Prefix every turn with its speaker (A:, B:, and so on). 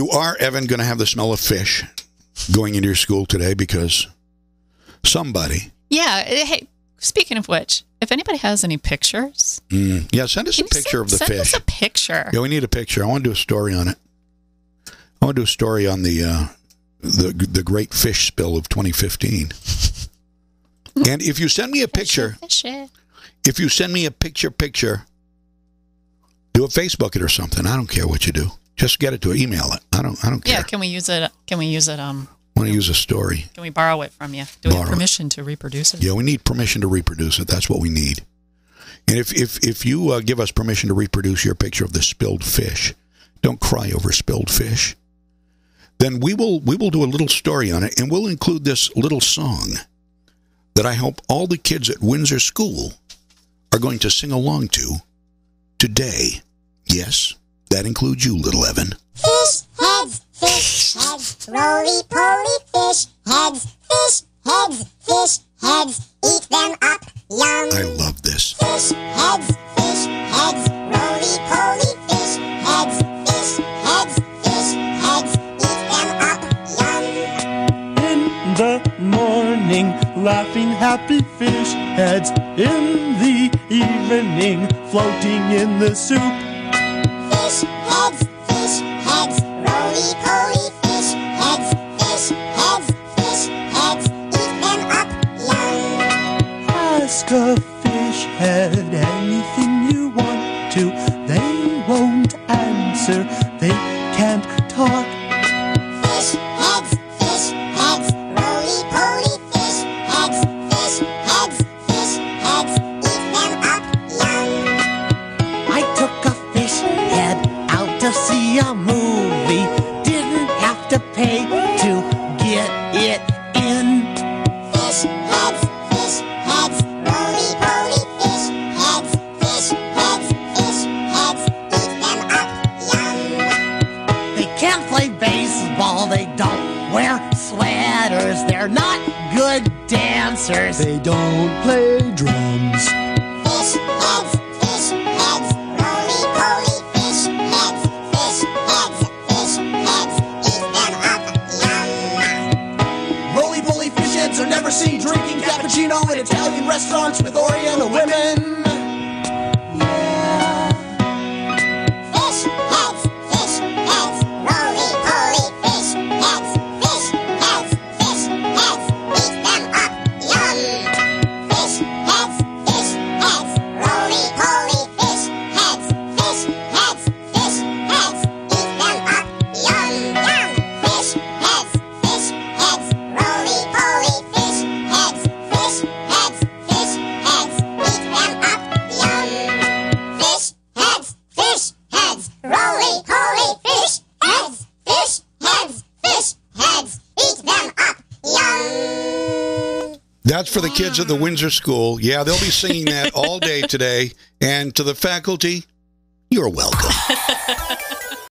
A: You are, Evan, going to have the smell of fish going into your school today because somebody...
B: Yeah. Hey, speaking of which, if anybody has any pictures...
A: Yeah, send us a picture of the fish.
B: Send us a picture.
A: Yeah, we need a picture. I want to do a story on it. I want to do a story on the great fish spill of 2015. And if you send me a picture... If you send me a picture, do a Facebook it or something. I don't care what you do. Just get it to email it. I don't care.
B: Yeah, can we use it? I
A: want to use a story.
B: Can we borrow it from you? Do we have permission to reproduce it?
A: Yeah, we need permission to reproduce it. That's what we need. And if you give us permission to reproduce your picture of the spilled fish, don't cry over spilled fish, then we will do a little story on it, and we'll include this little song that I hope all the kids at Windsor School are going to sing along to today. Yes, that includes you, little Evan.
C: Fish heads, roly-poly fish heads, eat them up, yum.
A: I love this.
C: Fish heads, roly-poly fish heads, eat them up, yum.
D: In the morning, laughing happy fish heads. In the evening, floating in the soup.
C: Fish heads, roly-poly fish heads, eat them up, yum.
D: Ask a fish head anything you want to. They won't answer, they can't talk.
C: Fish heads, roly-poly fish heads, eat them up, yum.
D: I took a fish head out to see a movie. Didn't have to pay to get it in.
C: Fish heads, roly-poly fish heads, eat them up, yum.
D: They can't play baseball, they don't wear sweaters. They're not good dancers. They don't play drums.
C: Fish heads, roly-poly fish heads, eat them up, yum.
D: Roly-poly fish heads are never seen drinking cappuccino in Italian restaurants with Oriental women. Yeah.
C: Fish heads, roly-poly fish heads, eat them up, yum. Fish heads, roly-poly fish heads, eat them up, yum, yum. Fish heads, roly-poly fish heads, eat them up, yum. Fish heads, roly-poly fish heads, eat them up, yum.
A: That's for the kids at the Windsor School. Yeah, they'll be singing that all day today. And to the faculty, you're welcome.